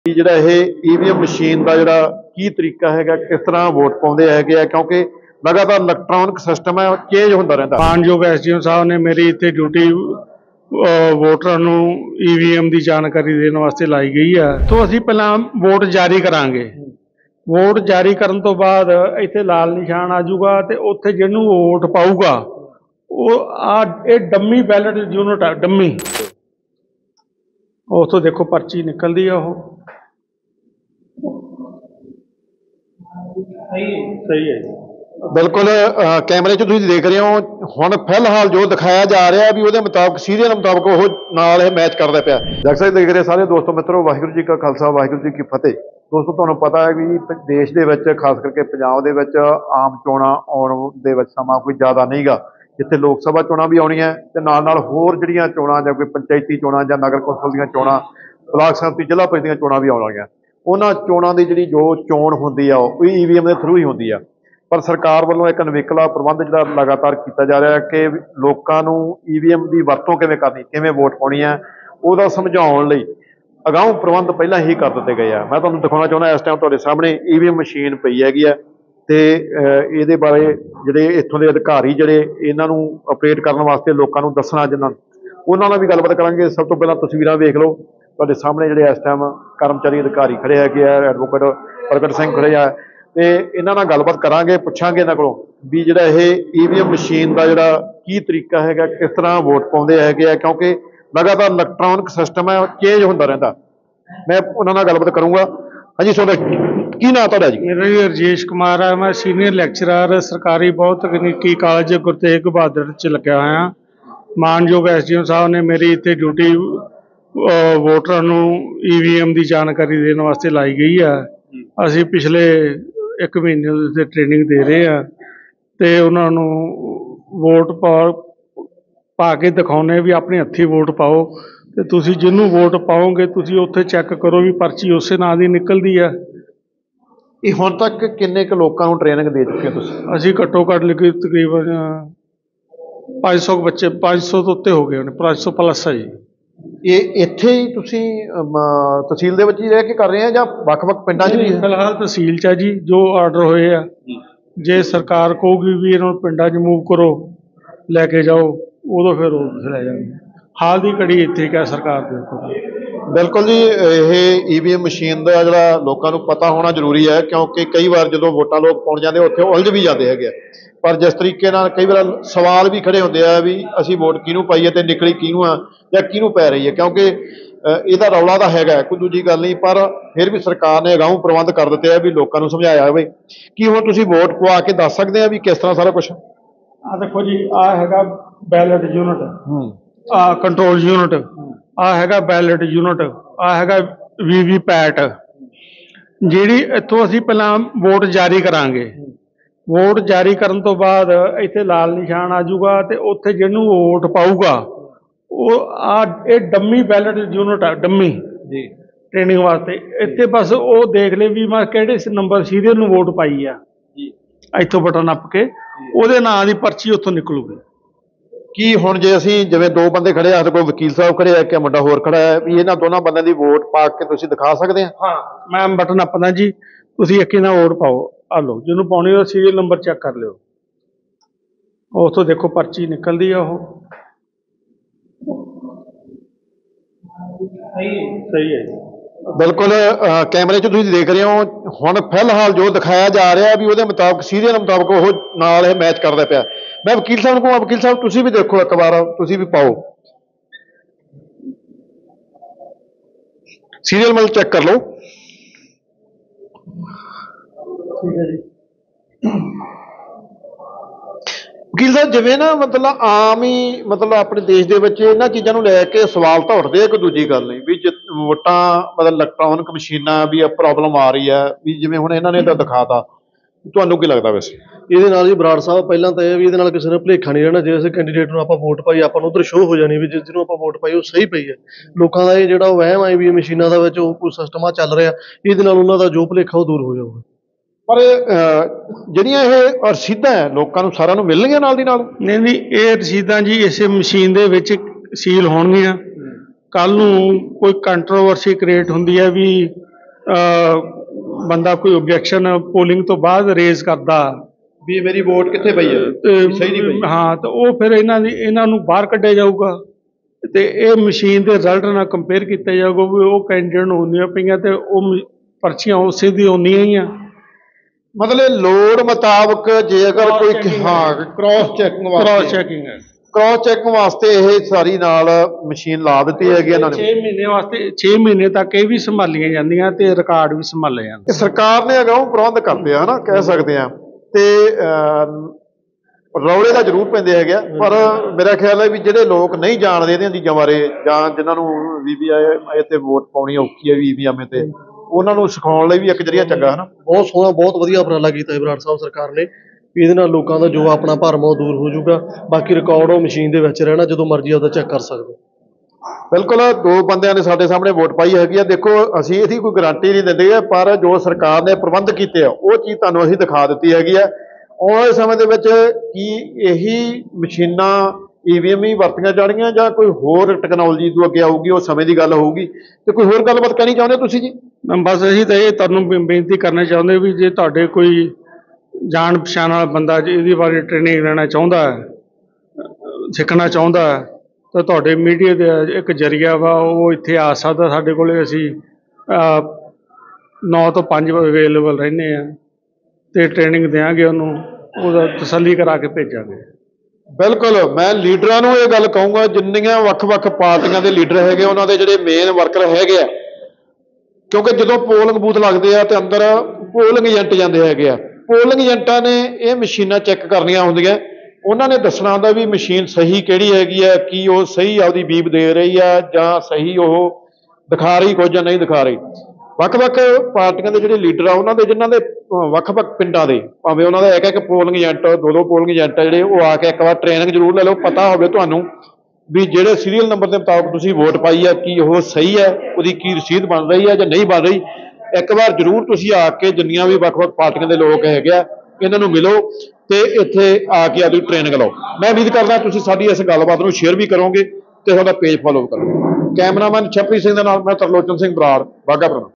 ਜਿਹੜਾ ਇਹ EVM machine ਦਾ ਜਿਹੜਾ ਕੀ ਤਰੀਕਾ ਹੈਗਾ, ਕਿਸ ਤਰ੍ਹਾਂ ਵੋਟ ਪਾਉਂਦੇ ਹੈਗੇ ਆ, ਕਿਉਂਕਿ ਲਗਾਤਾਰ ਇਲੈਕਟ੍ਰੋਨਿਕ ਸਿਸਟਮ ਹੈ, ਚੇਂਜ ਹੁੰਦਾ ਰਹਿੰਦਾ। ਮਾਨਯੋਗ ਐਸਡੀਐਮ ਸਾਹਿਬ ਨੇ ਮੇਰੀ ਇੱਥੇ ਡਿਊਟੀ ਵੋਟਰਾਂ ਨੂੰ ਈਵੀਐਮ ਦੀ ਜਾਣਕਾਰੀ ਦੇਣ ਵਾਸਤੇ ਲਾਈ ਗਈ ਹੈ। ਤੋਂ ਅਸੀਂ ਪਹਿਲਾਂ ਵੋਟ ਜਾਰੀ ਕਰਾਂਗੇ। ਵੋਟ ਜਾਰੀ ਕਰਨ ਤੋਂ ਬਾਅਦ ਇੱਥੇ ਲਾਲ ਨਿਸ਼ਾਨ ਆ ਜਾਊਗਾ ਤੇ ਉੱਥੇ ਜਿਹਨੂੰ ਵੋਟ ਪਾਊਗਾ ਇਹ ਡੰਮੀ ਬੈਲਟ ਯੂਨਿਟ ਆ, ਡੰਮੀ। ਉਸ ਤੋਂ ਦੇਖੋ ਪਰਚੀ ਨਿਕਲਦੀ ਆ, ਉਹ ਸਹੀ ਹੈ ਜੀ। ਬਿਲਕੁਲ ਕੈਮਰੇ 'ਚ ਤੁਸੀਂ ਦੇਖ ਰਹੇ ਹੋ। ਹੁਣ ਫਿਲਹਾਲ ਜੋ ਦਿਖਾਇਆ ਜਾ ਰਿਹਾ ਵੀ ਉਹਦੇ ਮੁਤਾਬਕ ਸੀਰੀਅਲ ਮੁਤਾਬਕ ਉਹ ਨਾਲ ਇਹ ਮੈਚ ਕਰਦਾ ਪਿਆ। ਦਰਸ਼ਕ ਦੇਖ ਰਹੇ ਸਾਰੇ ਦੋਸਤੋ ਮਿੱਤਰੋ, ਵਾਹਿਗੁਰੂ ਜੀ ਕਾ ਖਾਲਸਾ ਵਾਹਿਗੁਰੂ ਜੀ ਕੀ ਫਤਿਹ। ਦੋਸਤੋ ਤੁਹਾਨੂੰ ਪਤਾ ਹੈ ਵੀ ਦੇਸ਼ ਦੇ ਵਿੱਚ ਖਾਸ ਕਰਕੇ ਪੰਜਾਬ ਦੇ ਵਿੱਚ ਆਮ ਚੋਣਾਂ ਆਉਣ ਦੇ ਵਿੱਚ ਸਮਾਂ ਕੋਈ ਜ਼ਿਆਦਾ ਨਹੀਂ ਗਾ, ਜਿੱਥੇ ਲੋਕ ਸਭਾ ਚੋਣਾਂ ਵੀ ਆਉਣੀਆਂ ਤੇ ਨਾਲ ਹੋਰ ਜਿਹੜੀਆਂ ਚੋਣਾਂ ਜਾਂ ਕੋਈ ਪੰਚਾਇਤੀ ਚੋਣਾਂ ਜਾਂ ਨਗਰ ਕੌਂਸਲ ਦੀਆਂ ਚੋਣਾਂ, ਬਲਾਕ ਸੰਮਤੀ, ਜ਼ਿਲ੍ਹਾ ਪ੍ਰੀਸ਼ਦ ਦੀਆਂ ਚੋਣਾਂ ਵੀ ਆਉਣ ਵਾਲੀਆਂ। ਉਹਨਾਂ ਚੋਣਾਂ ਦੀ ਜਿਹੜੀ ਜੋ ਚੋਣ ਹੁੰਦੀ ਆ ਉਹ ਈਵੀਐਮ ਦੇ ਥਰੂ ਹੀ ਹੁੰਦੀ ਆ। ਪਰ ਸਰਕਾਰ ਵੱਲੋਂ ਇੱਕ ਨਵੇਕਲਾ ਪ੍ਰਬੰਧ ਜਿਹੜਾ ਲਗਾਤਾਰ ਕੀਤਾ ਜਾ ਰਿਹਾ ਕਿ ਲੋਕਾਂ ਨੂੰ ਈਵੀਐਮ ਦੀ ਵਰਤੋਂ ਕਿਵੇਂ ਕਰਨੀ, ਕਿਵੇਂ ਵੋਟ ਪਾਉਣੀ ਹੈ, ਉਹਦਾ ਸਮਝਾਉਣ ਲਈ ਅਗਾਊਂ ਪ੍ਰਬੰਧ ਪਹਿਲਾਂ ਹੀ ਕਰ ਦਿੱਤੇ ਗਏ ਆ। ਮੈਂ ਤੁਹਾਨੂੰ ਦਿਖਾਉਣਾ ਚਾਹੁੰਦਾ ਇਸ ਟਾਈਮ ਤੁਹਾਡੇ ਸਾਹਮਣੇ ਈਵੀਐਮ ਮਸ਼ੀਨ ਪਈ ਹੈਗੀ ਆ ਤੇ ਇਹਦੇ ਬਾਰੇ ਜਿਹੜੇ ਇੱਥੋਂ ਦੇ ਅਧਿਕਾਰੀ ਜਿਹੜੇ ਇਹਨਾਂ ਨੂੰ ਆਪਰੇਟ ਕਰਨ ਵਾਸਤੇ ਲੋਕਾਂ ਨੂੰ ਦੱਸਣਾ, ਜਿਨ੍ਹਾਂ ਉਹਨਾਂ ਨਾਲ ਵੀ ਗੱਲਬਾਤ ਕਰਾਂਗੇ। ਸਭ ਤੋਂ ਪਹਿਲਾਂ ਤਸਵੀਰਾਂ ਵੇਖ ਲਓ ਤੁਹਾਡੇ ਸਾਹਮਣੇ, ਜਿਹੜੇ ਇਸ ਟਾਈਮ ਕਰਮਚਾਰੀ ਅਧਿਕਾਰੀ ਖੜੇ ਹੈਗੇ ਆ, ਐਡਵੋਕੇਟ ਪ੍ਰਗਟ ਸਿੰਘ ਖੜੇ ਆ ਤੇ ਇਹਨਾਂ ਨਾਲ ਗੱਲਬਾਤ ਕਰਾਂਗੇ, ਪੁੱਛਾਂਗੇ ਇਹਨਾਂ ਕੋਲੋਂ ਵੀ ਜਿਹੜਾ ਇਹ ਈਵੀਐਮ ਮਸ਼ੀਨ ਦਾ ਜਿਹੜਾ ਕੀ ਤਰੀਕਾ ਹੈਗਾ, ਕਿਸ ਤਰ੍ਹਾਂ ਵੋਟ ਪਾਉਂਦੇ ਹੈਗੇ ਆ, ਕਿਉਂਕਿ ਲਗਾਤਾਰ ਇਲੈਕਟ੍ਰੋਨਿਕ ਸਿਸਟਮ ਹੈ, ਚੇਂਜ ਹੁੰਦਾ ਰਹਿੰਦਾ। ਮੈਂ ਉਹਨਾਂ ਨਾਲ ਗੱਲਬਾਤ ਕਰੂੰਗਾ। ਹਾਂਜੀ, ਤੁਹਾਡਾ ਕੀ ਨਾਂ ਤੁਹਾਡਾ ਜੀ? ਮੇਰਾ ਜੀ ਰਜੇਸ਼ ਕੁਮਾਰ ਹੈ। ਮੈਂ ਸੀਨੀਅਰ ਲੈਕਚਰਰ ਸਰਕਾਰੀ ਬਹੁ ਤਕਨੀਕੀ ਕਾਲਜ ਗੁਰੂ ਤੇਗ ਬਹਾਦਰ 'ਚ ਲੱਗਿਆ ਹੋਇਆ। ਮਾਨਯੋਗ ਐਸਡੀਐਮ ਸਾਹਿਬ ਨੇ ਮੇਰੀ ਇੱਥੇ ਡਿਊਟੀ ਵੋਟਰਾਂ ਨੂੰ ਈਵੀਐਮ ਦੀ ਜਾਣਕਾਰੀ ਦੇਣ ਵਾਸਤੇ ਲਾਈ ਗਈ ਆ। ਅਸੀਂ ਪਿਛਲੇ 1 ਮਹੀਨੇ ਦੇ ਟ੍ਰੇਨਿੰਗ ਦੇ ਰਹੇ ਆ ਤੇ ਉਹਨਾਂ ਨੂੰ ਵੋਟ ਪਾ ਕੇ ਦਿਖਾਉਣੇ ਵੀ ਆਪਣੇ ਹੱਥੀਂ ਵੋਟ ਪਾਓ ਤੇ ਤੁਸੀਂ ਜਿਹਨੂੰ ਵੋਟ ਪਾਓਗੇ ਤੁਸੀਂ ਉੱਥੇ ਚੈੱਕ ਕਰੋ ਵੀ ਪਰਚੀ ਉਸੇ ਨਾਂ ਦੀ ਨਿਕਲਦੀ ਆ। ਇਹ ਹੁਣ ਤੱਕ ਕਿੰਨੇ ਕੁ ਲੋਕਾਂ ਨੂੰ ਟ੍ਰੇਨਿੰਗ ਦੇ ਚੁੱਕੇ ਹੋ ਤੁਸੀਂ? ਅਸੀਂ ਘੱਟੋ ਘੱਟ ਲਿਖੀ ਤਕਰੀਬਨ 500 ਬੱਚੇ, 500 ਤੋਂ ਉੱਤੇ ਹੋ ਗਏ ਨੇ, 500 ਪਲੱਸ ਆ ਜੀ। ਇਹ ਇੱਥੇ ਹੀ ਤੁਸੀਂ ਤਹਿਸੀਲ ਦੇ ਵਿੱਚ ਹੀ ਰਹਿ ਕੇ ਕਰ ਰਹੇ ਆ ਜਾਂ ਵੱਖ-ਵੱਖ ਪਿੰਡਾਂ 'ਚ ਵੀ? ਫਿਲਹਾਲ ਤਹਿਸੀਲ 'ਚ ਆ ਜੀ। ਜੋ ਆਰਡਰ ਹੋਏ ਆ, ਜੇ ਸਰਕਾਰ ਕਹੂਗੀ ਵੀ ਇਹਨਾਂ ਨੂੰ ਪਿੰਡਾਂ 'ਚ ਮੂਵ ਕਰੋ, ਲੈ ਕੇ ਜਾਓ, ਉਦੋਂ ਫਿਰ ਉਹ ਲੈ ਜਾਣਗੇ। ਹਾਲ ਦੀ ਘੜੀ ਇੱਥੇ ਕਿਆ ਸਰਕਾਰ ਦੇ। ਬਿਲਕੁਲ ਜੀ, ਇਹ ਈਵੀਐਮ ਮਸ਼ੀਨ ਦਾ ਜਿਹੜਾ ਲੋਕਾਂ ਨੂੰ ਪਤਾ ਹੋਣਾ ਜ਼ਰੂਰੀ ਹੈ, ਕਿਉਂਕਿ ਕਈ ਵਾਰ ਜਦੋਂ ਵੋਟਾਂ ਲੋਕ ਪਾਉਣ ਜਾਂਦੇ ਉੱਥੇ ਉਲਝ ਵੀ ਜਾਂਦੇ ਹੈਗੇ ਆ। ਪਰ ਜਿਸ ਤਰੀਕੇ ਨਾਲ ਕਈ ਵਾਰ ਸਵਾਲ ਵੀ ਖੜੇ ਹੁੰਦੇ ਆ ਵੀ ਅਸੀਂ ਵੋਟ ਕਿਹਨੂੰ ਪਾਈਏ ਤੇ ਨਿਕਲੀ ਕਿਹਨੂੰ ਆ ਜਾਂ ਕਿਹਨੂੰ ਪੈ ਰਹੀ ਹੈ, ਕਿਉਂਕਿ ਇਹਦਾ ਰੌਲਾ ਤਾਂ ਹੈਗਾ, ਕੋਈ ਦੂਜੀ ਗੱਲ ਨਹੀਂ। ਪਰ ਫਿਰ ਵੀ ਸਰਕਾਰ ਨੇ ਅਗਾਊਂ ਪ੍ਰਬੰਧ ਕਰ ਦਿੱਤੇ ਆ ਵੀ ਲੋਕਾਂ ਨੂੰ ਸਮਝਾਇਆ ਹੋਵੇ। ਕੀ ਹੁਣ ਤੁਸੀਂ ਵੋਟ ਪਵਾ ਕੇ ਦੱਸ ਸਕਦੇ ਆ ਵੀ ਕਿਸ ਤਰ੍ਹਾਂ ਸਾਰਾ ਕੁਛ? ਆਹ ਦੇਖੋ ਜੀ, ਆਹ ਹੈਗਾ ਬੈਲਟ ਯੂਨਿਟ, ਆਹ ਕੰਟਰੋਲ ਯੂਨਿਟ, ਆਹ ਹੈਗਾ ਬੈਲਟ ਯੂਨਿਟ, ਆਹ ਹੈਗਾ ਵੀਵੀਪੈਟ। ਜਿਹੜੀ ਇੱਥੋਂ ਅਸੀਂ ਪਹਿਲਾਂ ਵੋਟ ਜਾਰੀ ਕਰਾਂਗੇ। ਵੋਟ ਜਾਰੀ ਕਰਨ ਤੋਂ ਬਾਅਦ ਇੱਥੇ ਲਾਲ ਨਿਸ਼ਾਨ ਆ ਜਾਊਗਾ ਤੇ ਉੱਥੇ ਜਿਹਨੂੰ ਵੋਟ ਪਾਊਗਾ ਇਹ ਡੰਮੀ ਬੈਲਟ ਯੂਨਿਟ ਆ, ਡੰਮੀ ਜੀ, ਟ੍ਰੇਨਿੰਗ ਵਾਸਤੇ। ਇੱਥੇ ਬਸ ਉਹ ਦੇਖ ਲੈ ਵੀ ਮੈਂ ਕਿਹੜੇ ਨੰਬਰ ਸੀਰੀਅਲ ਨੂੰ ਵੋਟ ਪਾਈ ਆ ਜੀ। ਇੱਥੋਂ ਬਟਨ ਨੱਪ ਕੇ ਉਹਦੇ ਨਾਂ ਦੀ ਪਰਚੀ ਉੱਥੋਂ ਨਿਕਲੂਗੀ। ਕੀ ਹੁਣ ਜੇ ਅਸੀਂ ਜਿਵੇਂ 2 ਬੰਦੇ ਖੜੇ ਆ, ਸਾਡੇ ਕੋਲ ਵਕੀਲ ਸਾਹਿਬ ਖੜੇ ਆ, ਕਿ ਮੁੰਡਾ ਹੋਰ ਖੜਾ ਹੈ, ਵੀ ਇਹਨਾਂ ਦੋਨਾਂ ਬੰਦਿਆਂ ਦੀ ਵੋਟ ਪਾ ਕੇ ਤੁਸੀਂ ਦਿਖਾ ਸਕਦੇ ਆ? ਹਾਂ, ਮੈਂ ਬਟਨ ਨੱਪਦਾ ਜੀ, ਤੁਸੀਂ ਇੱਕ ਨਾਲ ਵੋਟ ਪਾਓ। ਆ ਲਓ, ਜਿਹਨੂੰ ਪਾਉਣੀ ਉਹ ਸੀਰੀਅਲ ਨੰਬਰ ਚੈੱਕ ਕਰ ਲਿਓ, ਉਸ ਤੋਂ ਦੇਖੋ ਪਰਚੀ ਨਿਕਲਦੀ ਆ, ਉਹ ਸਹੀ ਹੈ ਜੀ। ਬਿਲਕੁਲ ਕੈਮਰੇ 'ਚ ਤੁਸੀਂ ਦੇਖ ਰਹੇ ਹੋ। ਹੁਣ ਫਿਲਹਾਲ ਜੋ ਦਿਖਾਇਆ ਜਾ ਰਿਹਾ ਵੀ ਉਹਦੇ ਮੁਤਾਬਕ ਸੀਰੀਅਲ ਮੁਤਾਬਕ ਉਹ ਨਾਲ ਇਹ ਮੈਚ ਕਰਦਾ ਪਿਆ। ਮੈਂ ਵਕੀਲ ਸਾਹਿਬ ਨੂੰ ਕਹਾਂ, ਵਕੀਲ ਸਾਹਿਬ ਤੁਸੀਂ ਵੀ ਦੇਖੋ, ਇੱਕ ਵਾਰ ਤੁਸੀਂ ਵੀ ਪਾਓ ਸੀਰੀਅਲ, ਮਤਲਬ ਚੈੱਕ ਕਰ ਲਓ। ਠੀਕ ਹੈ ਜੀ। ਵਕੀਲ ਸਾਹਿਬ, ਜਿਵੇਂ ਨਾ ਮਤਲਬ ਆਮ ਹੀ ਮਤਲਬ ਆਪਣੇ ਦੇਸ਼ ਦੇ ਵਿੱਚ ਇਹਨਾਂ ਚੀਜ਼ਾਂ ਨੂੰ ਲੈ ਕੇ ਸਵਾਲ ਤਾਂ ਉੱਠਦੇ ਆ, ਕੋਈ ਦੂਜੀ ਗੱਲ ਨਹੀਂ, ਵੀ ਵੋਟਾਂ ਮਤਲਬ ਇਲੈਕਟ੍ਰੋਨਿਕ ਮਸ਼ੀਨਾਂ ਵੀ ਪ੍ਰੋਬਲਮ ਆ ਰਹੀ ਹੈ, ਵੀ ਜਿਵੇਂ ਹੁਣ ਇਹਨਾਂ ਨੇ ਤਾਂ ਦਿਖਾਤਾ, ਤੁਹਾਨੂੰ ਕੀ ਲੱਗਦਾ ਵੈਸੇ? ਇਹਦੇ ਨਾਲ ਜੀ ਬਰਾੜ ਸਾਹਿਬ, ਪਹਿਲਾਂ ਤਾਂ ਇਹ ਵੀ ਇਹਦੇ ਨਾਲ ਕਿਸੇ ਨੂੰ ਭੁਲੇਖਾ ਨਹੀਂ ਰਹਿਣਾ। ਜੇ ਅਸੀਂ ਕੈਂਡੀਡੇਟ ਨੂੰ ਆਪਾਂ ਵੋਟ ਪਾਈ, ਆਪਾਂ ਨੂੰ ਉੱਧਰ ਸ਼ੋਅ ਹੋ ਜਾਣੀ ਵੀ ਜਿਹਨੂੰ ਆਪਾਂ ਵੋਟ ਪਾਈ ਉਹ ਸਹੀ ਪਈ ਹੈ। ਲੋਕਾਂ ਦਾ ਇਹ ਜਿਹੜਾ ਵਹਿਮ ਹੈ ਵੀ ਮਸ਼ੀਨਾਂ ਦਾ ਵਿੱਚ ਉਹ ਕੋਈ ਸਿਸਟਮ ਆ ਚੱਲ ਰਿਹਾ, ਇਹਦੇ ਨਾਲ ਉਹਨਾਂ ਦਾ ਜੋ ਭੁਲੇਖਾ ਉਹ ਦੂਰ ਹੋ ਜਾਊਗਾ। ਪਰ ਜਿਹੜੀਆਂ ਇਹ ਰਸੀਦਾਂ ਹੈ ਲੋਕਾਂ ਨੂੰ ਸਾਰਿਆਂ ਨੂੰ ਮਿਲਣਗੀਆਂ ਨਾਲ ਦੀ ਨਾਲ? ਨਹੀਂ, ਇਹ ਰਸੀਦਾਂ ਜੀ ਇਸੇ ਮਸ਼ੀਨ ਦੇ ਵਿੱਚ ਸੀਲ ਹੋਣਗੀਆਂ। ਕੱਲ ਨੂੰ ਕੋਈ ਕੰਟਰੋਵਰਸੀ ਕ੍ਰੀਏਟ ਹੁੰਦੀ ਹੈ ਵੀ ਬੰਦਾ ਕੋਈ ਓਬਜੈਕਸ਼ਨ ਪੋਲਿੰਗ ਤੋਂ ਬਾਅਦ ਰੇਜ਼ ਕਰਦਾ ਵੀ ਮੇਰੀ ਵੋਟ ਕਿੱਥੇ ਪਈ ਹੈ, ਤੇ ਸਹੀ ਨਹੀਂ ਪਈ। ਹਾਂ, ਤਾਂ ਉਹ ਫਿਰ ਇਹਨਾਂ ਨੂੰ ਬਾਹਰ ਕੱਢਿਆ ਜਾਊਗਾ ਤੇ ਇਹ ਮਸ਼ੀਨ ਦੇ ਰਿਜ਼ਲਟ ਨਾਲ ਕੰਪੇਅਰ ਕੀਤਾ ਜਾਊਗਾ ਵੀ ਉਹ ਕੈਂਡੀਡੇਟ ਨੂੰ ਹੁੰਦੀਆਂ ਪਈਆਂ ਤੇ ਉਹ ਪਰਚੀਆਂ ਉਸੇ ਦੀ ਹੁੰਦੀਆਂ ਹੀ ਆ। ਮਤਲਬ ਲੋੜ ਮੁਤਾਬਕ ਜੇ ਅਗਰ ਕੋਈ ਹਾਂ ਕ੍ਰਾਸ ਚੈਕਿੰਗ ਹੈ। ਕ੍ਰਾਸ ਚੈੱਕ ਵਾਸਤੇ ਇਹ ਸਾਰੀ ਨਾਲ ਮਸ਼ੀਨ ਲਾ ਦਿੱਤੀ ਹੈਗੀ ਇਹਨਾਂ ਨੇ। 6 ਮਹੀਨੇ ਵਾਸਤੇ 6 ਮਹੀਨੇ ਤੱਕ ਇਹ ਵੀ ਸੰਭਾਲੀਆਂ ਜਾਂਦੀਆਂ ਤੇ ਰਿਕਾਰਡ ਵੀ ਸੰਭਾਲੇ ਜਾਂਦੇ। ਇਹ ਸਰਕਾਰ ਨੇ ਅਗਾਊਂ ਪ੍ਰਬੰਧ ਕਰਦੇ ਆ ਨਾ, ਕਹਿ ਸਕਦੇ ਆ। ਤੇ ਰੌਲੇ ਦਾ ਜ਼ਰੂਰ ਪੈਂਦੇ ਹੈਗੇ ਆ, ਪਰ ਮੇਰਾ ਖਿਆਲ ਹੈ ਵੀ ਜਿਹੜੇ ਲੋਕ ਨਹੀਂ ਜਾਣਦੇ ਇਹਨਾਂ ਚੀਜ਼ਾਂ ਬਾਰੇ ਜਾਂ ਜਿਨ੍ਹਾਂ ਨੂੰ VVIM ਤੇ ਵੋਟ ਪਾਉਣੀ ਔਖੀ ਹੈ VVIM ਤੇ, ਉਹਨਾਂ ਨੂੰ ਸਿਖਾਉਣ ਲਈ ਵੀ ਇੱਕ ਜਰੀਆ ਚੰਗਾ ਹੈ ਨਾ। ਬਹੁਤ ਸੋਹਣਾ, ਬਹੁਤ ਵਧੀਆ ਉਪਰਾਲਾ ਕੀਤਾ ਹੈ ਬਰਾੜ ਸਾਹਿਬ ਸਰਕਾਰ ਨੇ ਵੀ ਇਹਦੇ ਨਾਲ ਲੋਕਾਂ ਦਾ ਜੋ ਆਪਣਾ ਭਰਮ ਉਹ ਦੂਰ ਹੋ ਜਾਊਗਾ। ਬਾਕੀ ਰਿਕਾਰਡ ਉਹ ਮਸ਼ੀਨ ਦੇ ਵਿੱਚ ਰਹਿਣਾ, ਜਦੋਂ ਮਰਜ਼ੀ ਉਹਦਾ ਚੈੱਕ ਕਰ ਸਕਦੇ। ਬਿਲਕੁਲ, 2 ਬੰਦਿਆਂ ਨੇ ਸਾਡੇ ਸਾਹਮਣੇ ਵੋਟ ਪਾਈ ਹੈਗੀ ਆ। ਦੇਖੋ, ਅਸੀਂ ਇਹਦੀ ਕੋਈ ਗਾਰੰਟੀ ਨਹੀਂ ਦਿੰਦੇ, ਪਰ ਜੋ ਸਰਕਾਰ ਨੇ ਪ੍ਰਬੰਧ ਕੀਤੇ ਆ ਉਹ ਚੀਜ਼ ਤੁਹਾਨੂੰ ਅਸੀਂ ਦਿਖਾ ਦਿੱਤੀ ਹੈਗੀ ਆ। ਆਉਣ ਵਾਲੇ ਸਮੇਂ ਦੇ ਵਿੱਚ ਕੀ ਇਹੀ ਮਸ਼ੀਨਾਂ EVM ਹੀ ਵਰਤੀਆਂ ਜਾਣਗੀਆਂ ਜਾਂ ਕੋਈ ਹੋਰ ਟੈਕਨੋਲੋਜੀ ਤੋਂ ਅੱਗੇ ਆਊਗੀ, ਉਹ ਸਮੇਂ ਦੀ ਗੱਲ ਹੋਊਗੀ। ਤੇ ਕੋਈ ਹੋਰ ਗੱਲਬਾਤ ਕਹਿਣੀ ਚਾਹੁੰਦੇ ਤੁਸੀਂ ਜੀ? ਬਸ ਅਸੀਂ ਤਾਂ ਇਹ ਤੁਹਾਨੂੰ ਬੇਨਤੀ ਕਰਨਾ ਚਾਹੁੰਦੇ ਵੀ ਜੇ ਤੁਹਾਡੇ ਕੋਈ ਜਾਣ ਪਛਾਣ ਵਾਲਾ ਬੰਦਾ ਜੇ ਇਹਦੇ ਬਾਰੇ ਟ੍ਰੇਨਿੰਗ ਲੈਣਾ ਚਾਹੁੰਦਾ ਹੈ, ਸਿੱਖਣਾ ਚਾਹੁੰਦਾ ਹੈ, ਤਾਂ ਤੁਹਾਡੇ ਮੀਡੀਆ ਦੇ ਇੱਕ ਜ਼ਰੀਆ ਵਾ, ਉਹ ਇੱਥੇ ਆ ਸਕਦਾ ਸਾਡੇ ਕੋਲ। ਅਸੀਂ 9 ਤੋਂ 5 ਅਵੇਲੇਬਲ ਰਹਿੰਦੇ ਆ ਤੇ ਟ੍ਰੇਨਿੰਗ ਦਿਆਂਗੇ ਉਹਨੂੰ, ਉਹਦਾ ਤਸੱਲੀ ਕਰਾ ਕੇ ਭੇਜਾਂਗੇ। ਬਿਲਕੁਲ, ਮੈਂ ਲੀਡਰਾਂ ਨੂੰ ਇਹ ਗੱਲ ਕਹੂੰਗਾ, ਜਿੰਨੀਆਂ ਵੱਖ-ਵੱਖ ਪਾਰਟੀਆਂ ਦੇ ਲੀਡਰ ਹੈਗੇ, ਉਹਨਾਂ ਦੇ ਜਿਹੜੇ ਮੇਨ ਵਰਕਰ ਹੈਗੇ ਆ, ਕਿਉਂਕਿ ਜਦੋਂ ਪੋਲਿੰਗ ਬੂਥ ਲੱਗਦੇ ਆ ਤੇ ਅੰਦਰ ਪੋਲਿੰਗ ਏਜੰਟ ਜਾਂਦੇ ਹੈਗੇ ਆ। ਪੋਲਿੰਗ ਏਜੰਟਾਂ ਨੇ ਇਹ ਮਸ਼ੀਨਾਂ ਚੈੱਕ ਕਰਨੀਆਂ ਹੁੰਦੀਆਂ, ਉਹਨਾਂ ਨੇ ਦੱਸਣਾ ਹੁੰਦਾ ਵੀ ਮਸ਼ੀਨ ਸਹੀ ਕਿਹੜੀ ਹੈਗੀ ਆ, ਕੀ ਉਹ ਸਹੀ ਆਪਦੀ ਬੀਪ ਦੇ ਰਹੀ ਆ ਜਾਂ ਸਹੀ ਉਹ ਦਿਖਾ ਰਹੀ ਕੁਝ ਜਾਂ ਨਹੀਂ ਦਿਖਾ ਰਹੀ। ਵੱਖ-ਵੱਖ ਪਾਰਟੀਆਂ ਦੇ ਜਿਹੜੇ ਲੀਡਰ ਆ, ਉਹਨਾਂ ਦੇ ਜਿਨ੍ਹਾਂ ਦੇ ਵੱਖ-ਵੱਖ ਪਿੰਡਾਂ ਦੇ, ਭਾਵੇਂ ਉਹਨਾਂ ਦਾ ਇੱਕ ਪੋਲਿੰਗ ਏਜੰਟ 2-2 ਪੋਲਿੰਗ ਏਜੰਟ ਆ ਜਿਹੜੇ, ਉਹ ਆ ਕੇ ਇੱਕ ਵਾਰ ਟ੍ਰੇਨਿੰਗ ਜ਼ਰੂਰ ਲੈ ਲਓ, ਪਤਾ ਹੋਵੇ ਤੁਹਾਨੂੰ ਵੀ ਜਿਹੜੇ ਸੀਰੀਅਲ ਨੰਬਰ ਦੇ ਮੁਤਾਬਕ ਤੁਸੀਂ ਵੋਟ ਪਾਈ ਆ ਕੀ ਉਹ ਸਹੀ ਹੈ, ਉਹਦੀ ਕੀ ਰਸੀਦ ਬਣ ਰਹੀ ਹੈ ਜਾਂ ਨਹੀਂ ਬਣ ਰਹੀ। ਇੱਕ ਵਾਰ ਜ਼ਰੂਰ ਤੁਸੀਂ ਆ ਕੇ ਜਿੰਨੀਆਂ ਵੀ ਵੱਖ-ਵੱਖ ਪਾਰਟੀਆਂ ਦੇ ਲੋਕ ਹੈਗੇ ਆ, ਇਹਨਾਂ ਨੂੰ ਮਿਲੋ ਤੇ ਇੱਥੇ ਆ ਕੇ ਆਪਦੀ ਟ੍ਰੇਨਿੰਗ ਲਓ। ਮੈਂ ਉਮੀਦ ਕਰਦਾ ਤੁਸੀਂ ਸਾਡੀ ਇਸ ਗੱਲਬਾਤ ਨੂੰ ਸ਼ੇਅਰ ਵੀ ਕਰੋਗੇ ਤੇ ਸਾਡਾ ਪੇਜ ਫੋਲੋ ਕਰੋਗੇ। ਕੈਮਰਾਮੈਨ ਛਪਰੀ ਸਿੰਘ ਦੇ ਨਾਲ ਮੈਂ ਤਰਲੋਚਨ ਸਿੰਘ ਬਰਾੜ, ਬਾਘਾ ਪੁਰਾਣਾ।